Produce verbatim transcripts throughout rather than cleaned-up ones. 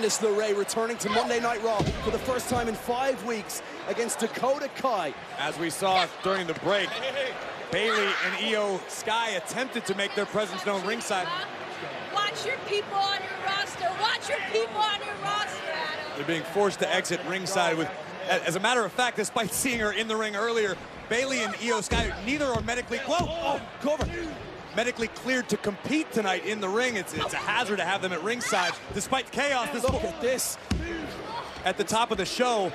Candice LeRae returning to Monday Night Raw for the first time in five weeks against Dakota Kai. As we saw during the break, Bayley and Io Sky attempted to make their presence known ringside. Watch your people on your roster. Watch your people on your roster, Adam. They're being forced to exit ringside with, as a matter of fact, despite seeing her in the ring earlier, Bayley and Io Sky, neither are medically, whoa, oh, cover. medically cleared to compete tonight in the ring. It's, it's a hazard to have them at ringside. Despite chaos, this Look at this. At the top of the show.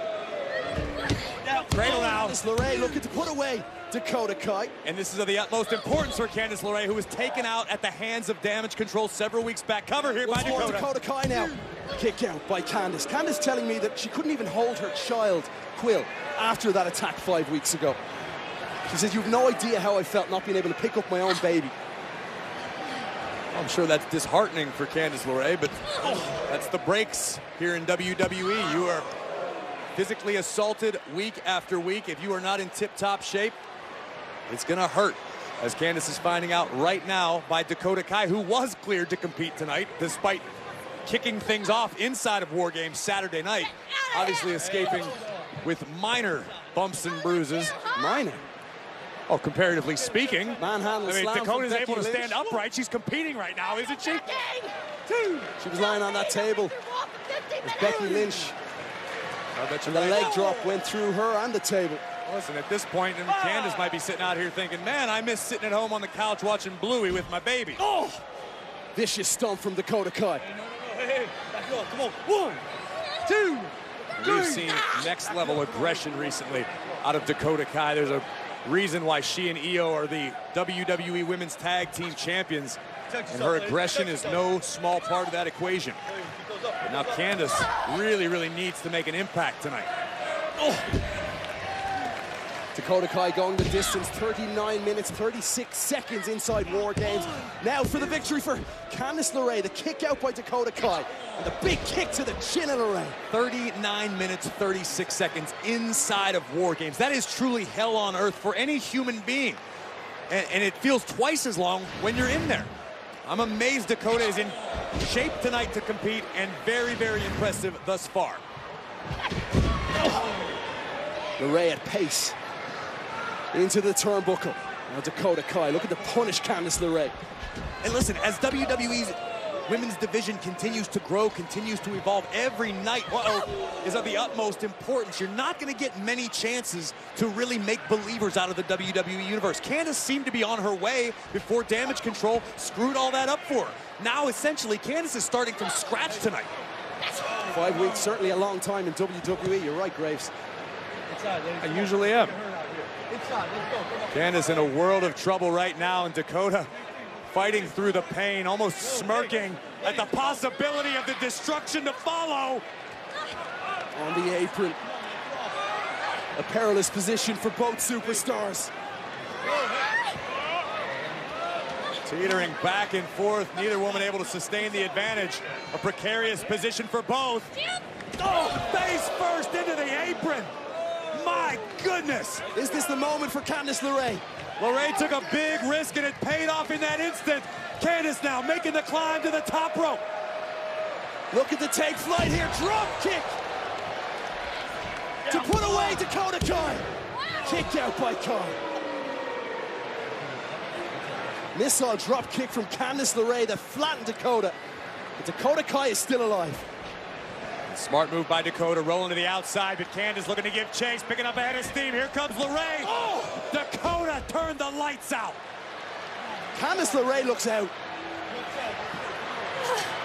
Cradle now. Candice LeRae looking to put away Dakota Kai. And this is of the utmost importance for Candice LeRae, who was taken out at the hands of Damage Control several weeks back. Cover here by Dakota. Dakota Kai now. Kick out by Candice. Candice telling me that she couldn't even hold her child, Quill, after that attack five weeks ago. She says, you've no idea how I felt not being able to pick up my own baby. I'm sure that's disheartening for Candice LeRae, but that's the breaks here in W W E. You are physically assaulted week after week. If you are not in tip-top shape, it's gonna hurt, as Candice is finding out right now by Dakota Kai, who was cleared to compete tonight, despite kicking things off inside of War Games Saturday night, obviously escaping with minor bumps and bruises. Minor? Oh, comparatively speaking. Manhandle I mean, slam Dakota's from able to Becky stand Lynch. upright. She's competing right now, isn't she? She was lying on that table. As Becky Lynch. I bet you And the right. leg drop went through her and the table. Listen, at this point, and Candice might be sitting out here thinking, man, I miss sitting at home on the couch watching Bluey with my baby. Oh! Vicious stomp from Dakota Kai. Hey, back up, come on. One, two, We've seen next level aggression recently out of Dakota Kai. There's a reason why she and Io are the W W E Women's Tag Team Champions, and her aggression is no small part of that equation. But now Candice really, really needs to make an impact tonight. Oh. Dakota Kai going the distance, thirty-nine minutes, thirty-six seconds inside War Games. Now for the victory for Candice LeRae, the kick out by Dakota Kai, and the big kick to the chin of LeRae. thirty-nine minutes, thirty-six seconds inside of War Games. That is truly hell on earth for any human being. And, and it feels twice as long when you're in there. I'm amazed Dakota is in shape tonight to compete, and very, very impressive thus far. Oh. LeRae at pace. Into the turnbuckle. Now Dakota Kai looking to punish Candice LeRae. And listen, as W W E's women's division continues to grow, continues to evolve every night, uh-oh, is of the utmost importance. You're not going to get many chances to really make believers out of the W W E universe. Candice seemed to be on her way before Damage Control screwed all that up for her. Now, essentially, Candice is starting from scratch tonight. Five weeks, certainly a long time in W W E. You're right, Graves. I usually am. Candice in a world of trouble right now, and Dakota fighting through the pain, almost smirking at the possibility of the destruction to follow. On the apron. A perilous position for both superstars. Teetering back and forth, neither woman able to sustain the advantage. A precarious position for both. Oh, face first into the apron. My goodness! Is this the moment for Candice LeRae? LeRae took a big risk and it paid off in that instant. Candice now making the climb to the top rope. Looking to take flight here, drop kick! To put away Dakota Kai. Kicked out by Kai. Missile drop kick from Candice LeRae that flattened Dakota. But Dakota Kai is still alive. Smart move by Dakota, rolling to the outside, but Candice looking to give chase, picking up a head of steam. Here comes LeRae. Oh! Dakota turned the lights out. Candice LeRae looks out.